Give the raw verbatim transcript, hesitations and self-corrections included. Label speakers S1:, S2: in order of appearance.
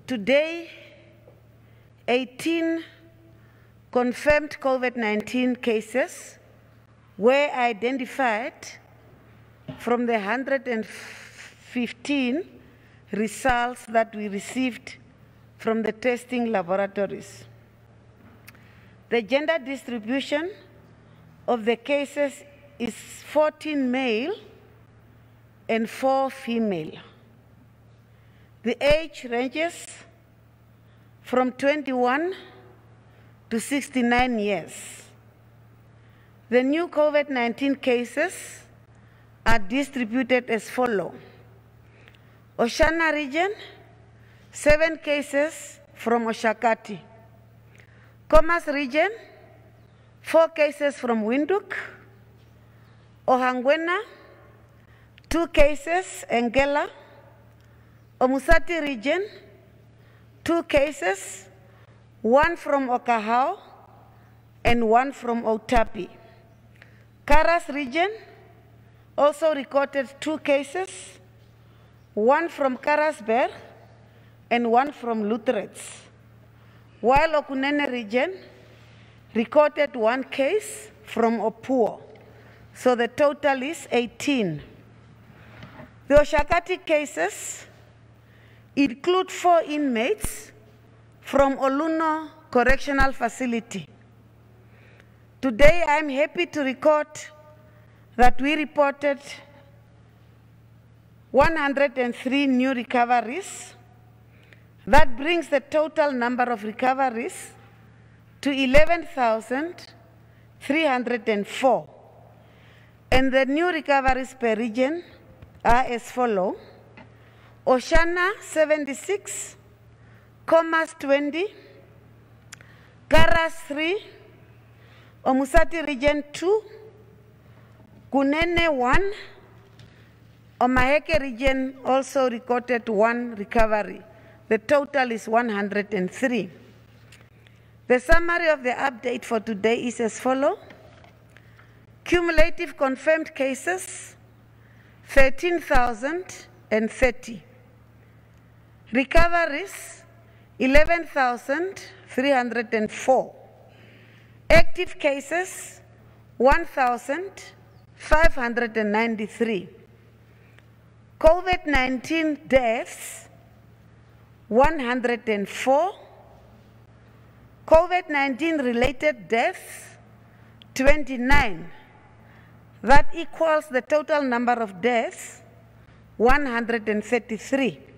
S1: today, eighteen confirmed COVID nineteen cases were identified from the one hundred fifteen results that we received from the testing laboratories. The gender distribution of the cases is fourteen male and four female. The age ranges from twenty-one to sixty-nine years. The new COVID nineteen cases are distributed as follows. Oshana region, seven cases from Oshakati. Khomas region, four cases from WINDHOEK. Ohangwena, two cases, Engela. Omusati region, two cases, one from Okahao and one from Outapi. Karas region also recorded two cases, one from Karasberg and one from Lutherets, while Kunene region recorded one case from Opuo. So the total is eighteen. The Oshakati cases include four inmates from Oluno Correctional Facility. Today, I am happy to record that we reported one hundred three new recoveries. That brings the total number of recoveries to eleven thousand three hundred four. And the new recoveries per region are as follows. Oshana, seventy-six, Khomas, twenty, Karas, three, Omusati region, two, Kunene, one, Ohangwena region also recorded one recovery. The total is one hundred three. The summary of the update for today is as follows. Cumulative confirmed cases, thirteen thousand thirty. Recoveries, eleven thousand three hundred four. Active cases, one thousand five hundred ninety-three. COVID nineteen deaths, one hundred four. COVID nineteen related deaths, twenty-nine. That equals the total number of deaths, one hundred thirty-three.